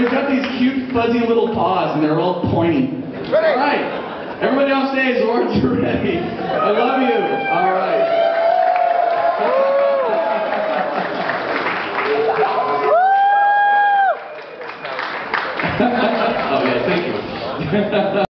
he's got these cute, fuzzy little paws, and they're all pointy. Ready. All right. Everybody on stage, the words are ready. I love you. All right. Oh, yeah, thank you.